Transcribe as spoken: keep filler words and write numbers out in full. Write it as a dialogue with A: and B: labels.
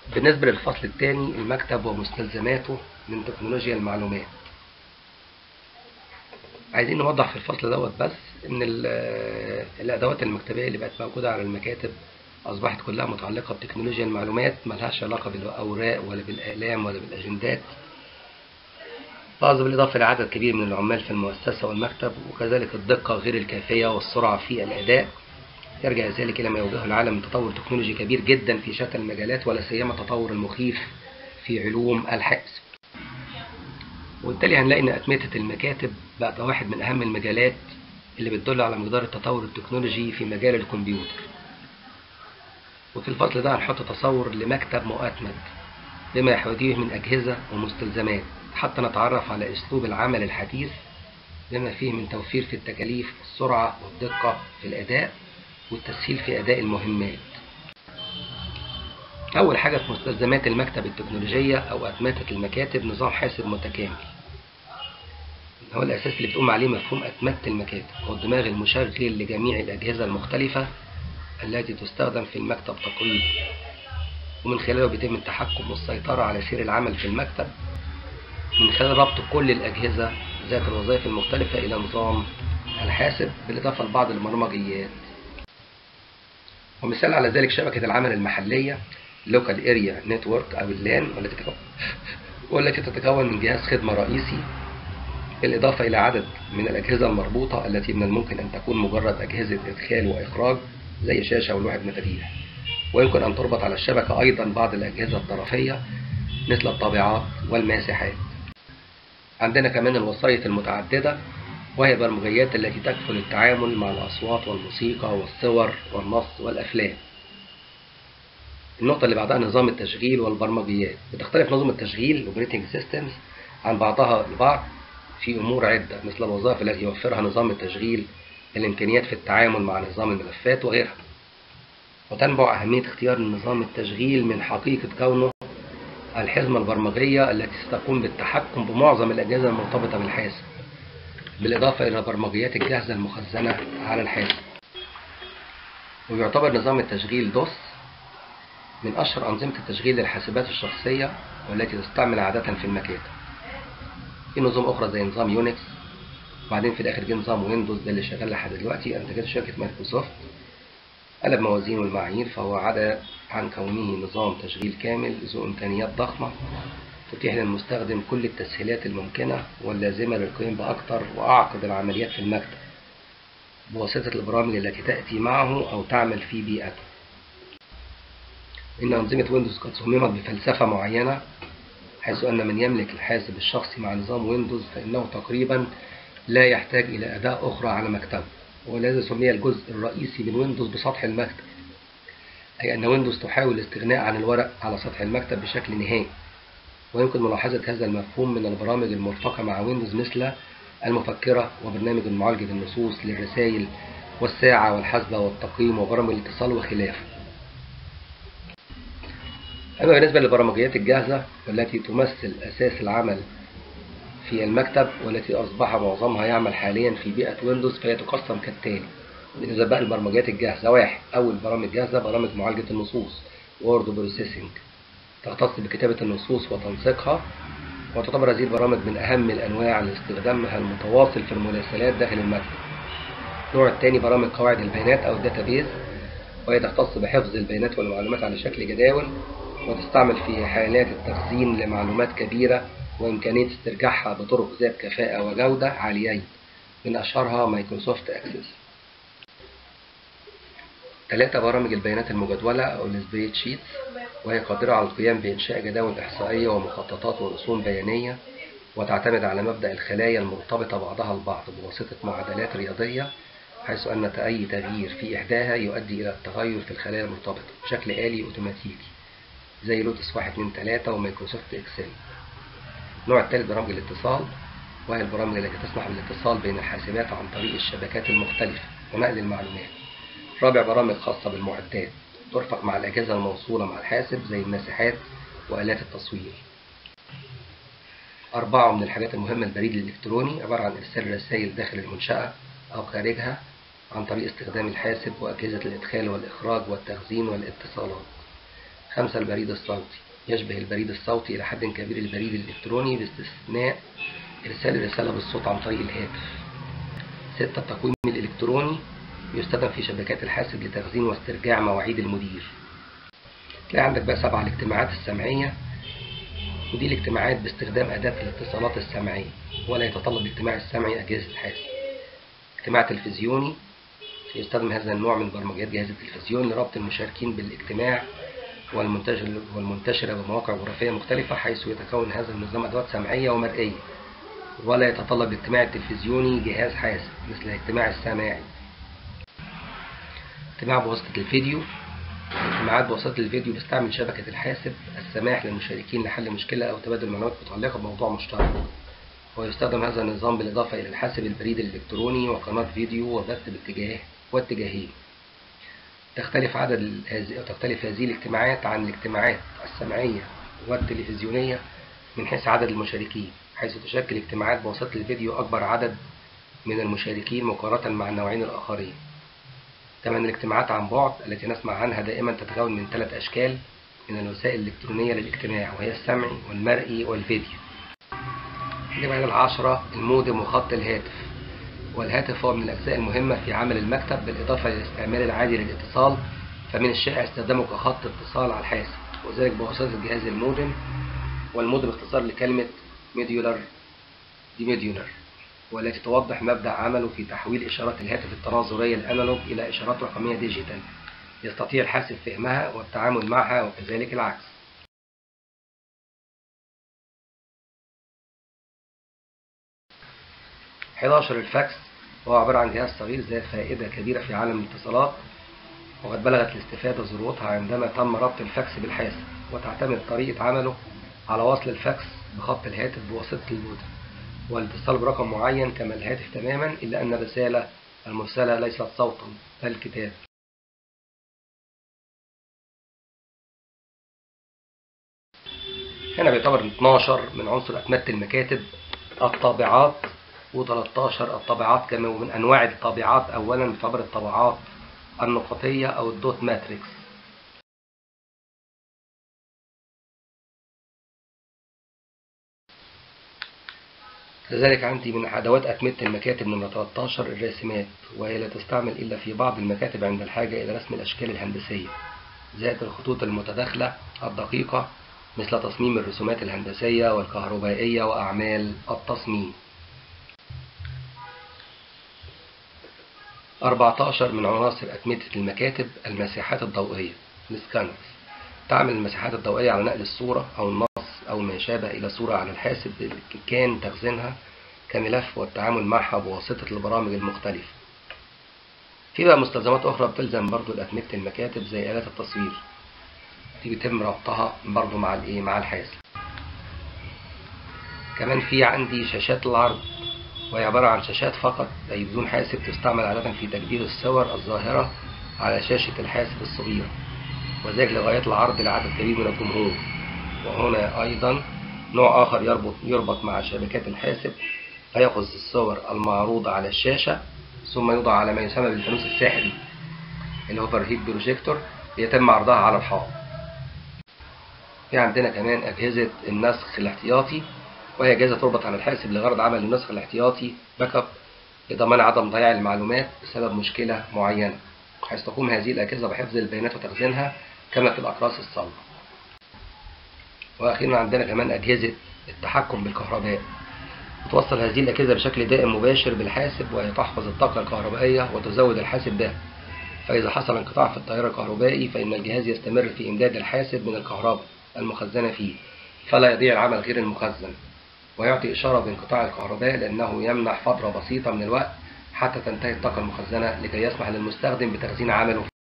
A: بالنسبة للفصل الثاني، المكتب ومستلزماته من تكنولوجيا المعلومات. عايزين نوضح في الفصل دوت بس ان الادوات المكتبية اللي بقت موجودة على المكاتب اصبحت كلها متعلقة بتكنولوجيا المعلومات، ملهاش علاقة بالاوراق ولا بالاقلام ولا بالاجندات. لاحظ بالاضافة لعدد كبير من العمال في المؤسسة والمكتب، وكذلك الدقة غير الكافية والسرعة في الاداء. يرجع ذلك الى ما يواجهه العالم من تطور تكنولوجي كبير جدا في شتى المجالات، ولا سيما التطور المخيف في علوم الحاسب. وبالتالي هنلاقي ان اتمتة المكاتب بقت واحد من اهم المجالات اللي بتدل على مقدار التطور التكنولوجي في مجال الكمبيوتر. وفي الفصل ده هنحط تصور لمكتب مؤتمت بما يحتويه من اجهزة ومستلزمات، حتى نتعرف على اسلوب العمل الحديث بما فيه من توفير في التكاليف والسرعة والدقة في الاداء والتسهيل في اداء المهمات. اول حاجة في مستلزمات المكتب التكنولوجية او اتمتة المكاتب نظام حاسب متكامل. هو الأساس اللي بتقوم عليه مفهوم أتمتة المكاتب، هو الدماغ المشغل لجميع الأجهزة المختلفة التي تستخدم في المكتب تقريبا، ومن خلاله بيتم التحكم والسيطرة على سير العمل في المكتب من خلال ربط كل الأجهزة ذات الوظائف المختلفة إلى نظام الحاسب، بالإضافة لبعض البرمجيات. ومثال على ذلك شبكة العمل المحلية Local Area Network أو اللان، والتي تتكون من جهاز خدمة رئيسي بالإضافة إلى عدد من الأجهزة المربوطة التي من الممكن أن تكون مجرد أجهزة إدخال وإخراج زي شاشة ولوحة مفاتيح. ويمكن أن تربط على الشبكة أيضا بعض الأجهزة الطرفية مثل الطابعات والماسحات. عندنا كمان الوسائط المتعددة، وهي البرمجيات التي تكفل التعامل مع الأصوات والموسيقى والصور والنص والأفلام. النقطة اللي بعدها نظام التشغيل والبرمجيات. بتختلف نظم التشغيل Operating Systems عن بعضها البعض في أمور عدة، مثل الوظائف التي يوفرها نظام التشغيل، الإمكانيات في التعامل مع نظام الملفات وغيرها. وتنبع أهمية اختيار نظام التشغيل من حقيقة كونه الحزمة البرمجية التي ستقوم بالتحكم بمعظم الأجهزة المرتبطة بالحاسب، بالإضافة إلى البرمجيات الجاهزة المخزنة على الحاسب. ويعتبر نظام التشغيل دوس من أشهر أنظمة التشغيل للحاسبات الشخصية والتي تستعمل عادة في المكاتب. في نظام أخرى زي نظام يونكس، وبعدين في الآخر جه نظام ويندوز ده اللي شغال لحد دلوقتي. أنتجته شركة مايكروسوفت، قلب موازين والمعايير، فهو عدا عن كونه نظام تشغيل كامل ذو إمكانيات ضخمة تتيح للمستخدم كل التسهيلات الممكنة واللازمة للقيام بأكثر وأعقد العمليات في المكتب بواسطة البرامج التي تأتي معه أو تعمل في بيئته. إن أنظمة ويندوز قد صممت بفلسفة معينة، حيث أن من يملك الحاسب الشخصي مع نظام ويندوز فإنه تقريبا لا يحتاج إلى أداة أخرى على مكتبه، ولذا سمي الجزء الرئيسي من ويندوز بسطح المكتب، أي أن ويندوز تحاول الاستغناء عن الورق على سطح المكتب بشكل نهائي. ويمكن ملاحظة هذا المفهوم من البرامج المرفقة مع ويندوز مثل المفكرة وبرنامج معالجة النصوص للرسائل والساعة والحاسبة والتقييم وبرامج الاتصال وخلافه. أما بالنسبة للبرمجيات الجاهزة والتي تمثل أساس العمل في المكتب والتي أصبح معظمها يعمل حاليا في بيئة ويندوز، فهي تقسم كالتالي. بالنسبة بقى للبرمجيات الجاهزة: واحد، أول برامج جاهزة برامج معالجة النصوص Word Processing، تختص بكتابة النصوص وتنسيقها، وتعتبر هذه البرامج من أهم الأنواع لاستخدامها المتواصل في المراسلات داخل المكتب. النوع الثاني برامج قواعد البيانات أو الداتابيز، وهي تختص بحفظ البيانات والمعلومات على شكل جداول، وتستعمل في حالات التخزين لمعلومات كبيرة وإمكانية استرجاعها بطرق ذات كفاءة وجودة عاليين، من أشهرها مايكروسوفت أكسس. ثلاثة، برامج البيانات المجدولة أو السبريد شيتس، وهي قادرة على القيام بإنشاء جداول إحصائية ومخططات ورسوم بيانية، وتعتمد على مبدأ الخلايا المرتبطة بعضها البعض بواسطة معادلات رياضية، حيث أن أي تغيير في إحداها يؤدي إلى التغير في الخلايا المرتبطة بشكل آلي أوتوماتيكي زي لوتس واحد اتنين تلاتة ومايكروسوفت إكسل. النوع الثالث برامج الاتصال، وهي البرامج التي تسمح بالاتصال بين الحاسبات عن طريق الشبكات المختلفة ونقل المعلومات. رابع، برامج خاصة بالمعدات، ترفق مع الأجهزة الموصولة مع الحاسب زي الماسحات وآلات التصوير. أربعة، من الحاجات المهمة البريد الإلكتروني، عبارة عن إرسال رسائل داخل المنشأة أو خارجها عن طريق استخدام الحاسب وأجهزة الإدخال والإخراج والتخزين والاتصالات. خمسة. البريد الصوتي يشبه البريد الصوتي إلى حد كبير البريد الإلكتروني باستثناء إرسال الرسالة بالصوت عن طريق الهاتف. ستة. التقويم الإلكتروني يستخدم في شبكات الحاسب لتخزين واسترجاع مواعيد المدير. تلاقي عندك بقى سبعة. الاجتماعات السمعية، ودي الاجتماعات باستخدام أداة الاتصالات السمعية، ولا يتطلب الاجتماع السمعي أجهزة حاسب. اجتماع تلفزيوني يستخدم هذا النوع من برمجيات جهاز التلفزيون لربط المشاركين بالاجتماع والمنتشر والمنتشرة بمواقع جغرافية مختلفة، حيث يتكون هذا النظام أدوات سمعية ومرئية، ولا يتطلب الاجتماع التلفزيوني جهاز حاسب مثل الاجتماع السماعي. اجتماع بواسطة الفيديو. الاجتماعات بواسطة الفيديو بتستعمل شبكة الحاسب السماح للمشاركين لحل مشكلة أو تبادل معلومات متعلقة بموضوع مشترك، ويستخدم هذا النظام بالإضافة إلى الحاسب البريد الإلكتروني وقناة فيديو وبث باتجاه واتجاهين. تختلف عدد تختلف هذه الاجتماعات عن الاجتماعات السمعية والتلفزيونية من حيث عدد المشاركين، حيث تشكل اجتماعات بواسطة الفيديو أكبر عدد من المشاركين مقارنة مع النوعين الآخرين. كمان الاجتماعات عن بعد التي نسمع عنها دائما تتكون من ثلاث أشكال من الوسائل الإلكترونية للاجتماع، وهي السمعي والمرئي والفيديو. الجمعية العشرة. المودم وخط الهاتف. والهاتف هو من الأجزاء المهمة في عمل المكتب بالإضافة للاستعمال العادي للاتصال، فمن الشائع استخدامه كخط اتصال على الحاسب، وذلك بواسطة جهاز المودم. والمودم اختصار لكلمة ميديولار ديميديولار، والتي توضح مبدأ عمله في تحويل إشارات الهاتف التناظرية الأنالوج إلى إشارات رقمية ديجيتال يستطيع الحاسب فهمها والتعامل معها، وكذلك العكس. حداشر. الفاكس، وهو عبارة عن جهاز صغير ذات فائدة كبيرة في عالم الاتصالات، وقد بلغت الاستفادة ذروتها عندما تم ربط الفاكس بالحاسب، وتعتمد طريقة عمله على وصل الفاكس بخط الهاتف بواسطة المودم والاتصال برقم معين كما الهاتف تماما، إلا أن الرسالة المرسلة ليست صوتا بل كتاب. هنا بيعتبر اثناشر من عنصر أتمتة المكاتب الطابعات، و13 الطابعات كما من أنواع الطابعات. أولا بتعتبر الطابعات النقطية أو الدوت ماتريكس. لذلك عندي من أدوات أتمتة المكاتب نمرة ثلاثة عشر الراسمات، وهي لا تستعمل إلا في بعض المكاتب عند الحاجة إلى رسم الأشكال الهندسية، زائد الخطوط المتداخلة الدقيقة مثل تصميم الرسومات الهندسية والكهربائية وأعمال التصميم. أربعة عشر من عناصر أتمتة المكاتب المساحات الضوئية السكانرز. تعمل المساحات الضوئية على نقل الصورة أو النص أو ما يشابه إلى صورة على الحاسب بإمكان تخزينها كملف والتعامل معها بواسطة البرامج المختلفة. في بقى مستلزمات أخرى بتلزم برضو أتمتة المكاتب زي آلات التصوير، دي بيتم ربطها برضو مع الإيه مع الحاسب. كمان في عندي شاشات العرض، وهي عبارة عن شاشات فقط أي بدون حاسب، تستعمل عادة في تكبير الصور الظاهرة على شاشة الحاسب الصغيرة، وذلك لغاية العرض لعدد كبير من الجمهور. وهنا أيضا نوع آخر يربط يربط مع شبكات الحاسب، فيأخذ الصور المعروضة على الشاشة ثم يوضع على ما يسمى بالفانوس الساحري اللي هو اوفرهيد بروجيكتور ليتم عرضها على الحائط. في عندنا كمان أجهزة النسخ الاحتياطي، وهي أجهزة تربط على الحاسب لغرض عمل النسخ الاحتياطي باك اب لضمان عدم ضياع المعلومات بسبب مشكلة معينة، حيث تقوم هذه الأجهزة بحفظ البيانات وتخزينها كما في الأقراص الصلبة. وأخيرا عندنا كمان أجهزة التحكم بالكهرباء، توصل هذه الأجهزة بشكل دائم مباشر بالحاسب، وهي تحفظ الطاقة الكهربائية وتزود الحاسب بها، فإذا حصل انقطاع في التيار الكهربائي فإن الجهاز يستمر في إمداد الحاسب من الكهرباء المخزنة فيه، فلا يضيع العمل غير المخزن، ويعطي إشارة بانقطاع الكهرباء لأنه يمنح فترة بسيطة من الوقت حتى تنتهي الطاقة المخزنة لكي يسمح للمستخدم بتخزين عمله